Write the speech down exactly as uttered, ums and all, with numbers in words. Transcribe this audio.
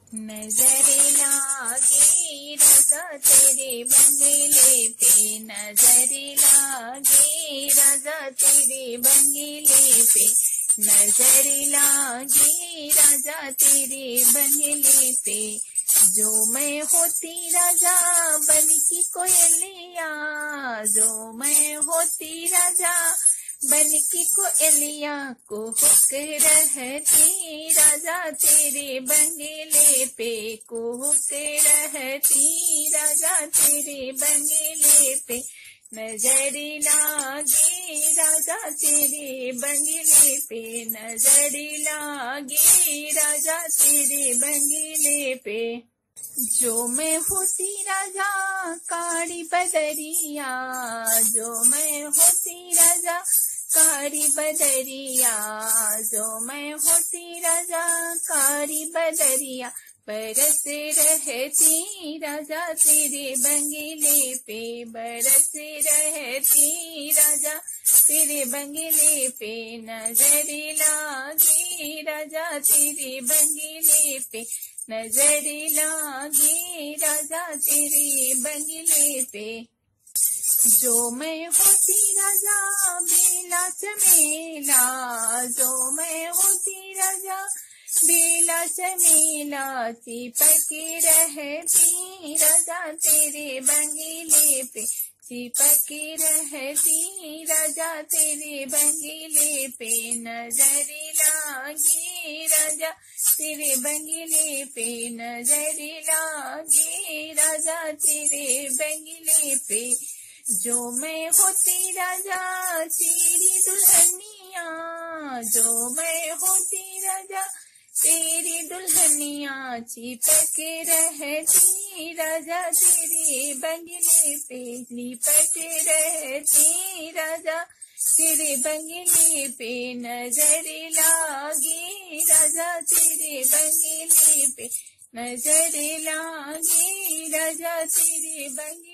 नजर लागे राजा तेरे बंगले पे, नजर लागे राजा तेरे बंगले पे, नजर लागे राजा तेरे बंगले पे। जो मैं होती राजा बन की कोयलिया, जो मैं होती राजा बन की कोयलिया, कुहुक रहती राजा तेरे बंगले पे, कुहुक रहती राजा तेरे बंगले पे। नजर लागे राजा तेरे बंगले पे, नजर लागे राजा तेरे बंगले पे। जो मैं होती राजा काली बदरिया, जो मैं होती राजा काली बदरिया, जो मैं होती राजा काली बदरिया, बरस रहती राजा तेरे बंगले पे, बरस रहती राजा तेरे बंगले पे। नजर लागे राजा तेरे बंगले पे, नजर लागे राजा तेरे बंगले पे। जो मैं होती राजा बेला चमेला, जो मैं होती राजा बेला चमेला, चिपक रहती राजा तेरे बंगले पे, चिपक रहती राजा तेरे बंगले पे। नजर लागे राजा तेरे बंगले पे, नजर लागे राजा तेरे बंगले पे। जो मैं होती राजा तेरी दुल्हनिया, जो मैं होती राजा तेरी दुल्हनिया, चिपक रहती राजा तेरे बंगले पे, लिपट रहती राजा तेरे बंगले पे। नजर लागे राजा तेरे बंगले पे, नजर लागे राजा तेरे बंगले